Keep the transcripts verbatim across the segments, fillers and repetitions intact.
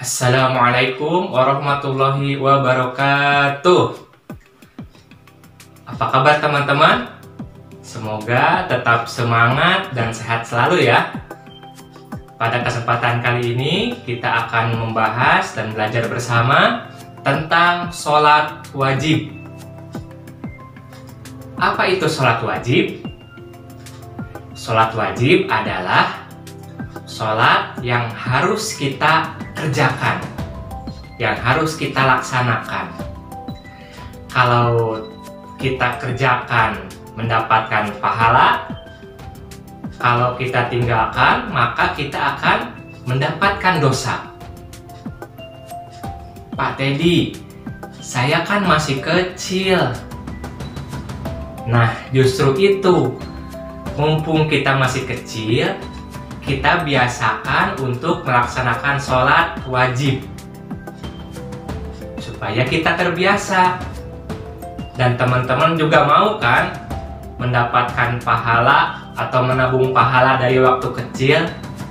Assalamualaikum warahmatullahi wabarakatuh. Apa kabar teman-teman? Semoga tetap semangat dan sehat selalu ya. Pada kesempatan kali ini kita akan membahas dan belajar bersama tentang sholat wajib. Apa itu sholat wajib? Sholat wajib adalah sholat yang harus kita kerjakan, yang harus kita laksanakan. Kalau kita kerjakan mendapatkan pahala, kalau kita tinggalkan maka kita akan mendapatkan dosa. Pak Teddy, saya kan masih kecil. Nah, justru itu, mumpung kita masih kecil, kita biasakan untuk melaksanakan sholat wajib supaya kita terbiasa. Dan teman-teman juga mau kan mendapatkan pahala atau menabung pahala dari waktu kecil.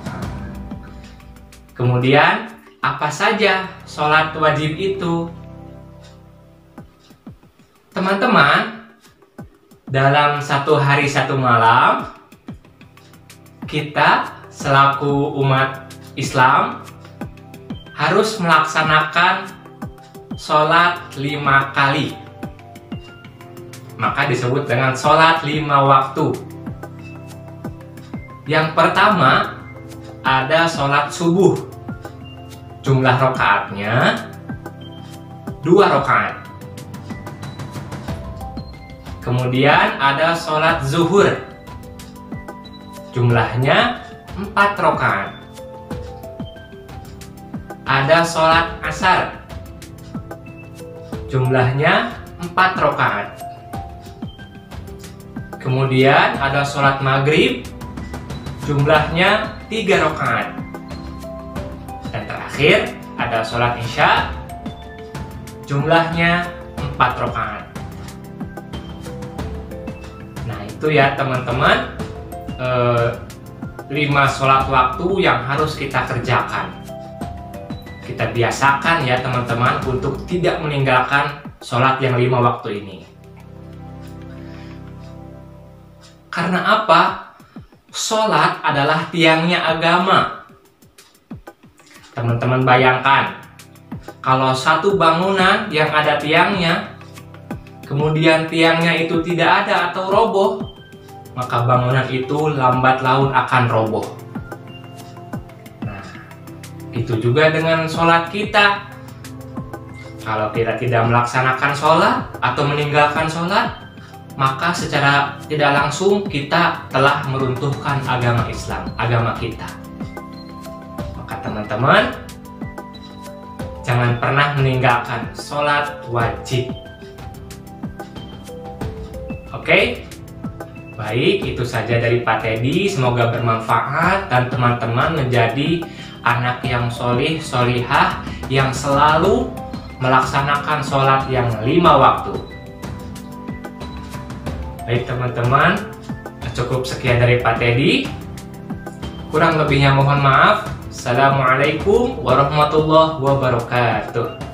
Kemudian apa saja sholat wajib itu? Teman-teman, dalam satu hari satu malam kita selaku umat Islam harus melaksanakan sholat lima kali. Maka disebut dengan sholat lima waktu. Yang pertama ada sholat subuh. Jumlah rakaatnya dua rakaat. Kemudian ada sholat zuhur. Jumlahnya empat rakaat. Ada sholat asar. Jumlahnya empat rakaat. Kemudian ada sholat maghrib. Jumlahnya tiga rakaat. Dan terakhir ada sholat isya. Jumlahnya empat rakaat. Nah itu ya teman-teman, eh, lima sholat waktu yang harus kita kerjakan. Kita biasakan ya teman-teman untuk tidak meninggalkan sholat yang lima waktu ini. Karena apa? Sholat adalah tiangnya agama. Teman-teman bayangkan, kalau satu bangunan yang ada tiangnya, kemudian tiangnya itu tidak ada atau roboh, maka bangunan itu lambat laun akan roboh. Nah, itu juga dengan sholat kita. Kalau kita tidak melaksanakan sholat atau meninggalkan sholat, maka secara tidak langsung kita telah meruntuhkan agama Islam, agama kita. Maka teman-teman, jangan pernah meninggalkan sholat wajib. Oke? Baik, itu saja dari Pak Teddy. Semoga bermanfaat dan teman-teman menjadi anak yang solih, solihah, yang selalu melaksanakan sholat yang lima waktu. Baik teman-teman, cukup sekian dari Pak Teddy. Kurang lebihnya mohon maaf. Assalamualaikum warahmatullahi wabarakatuh.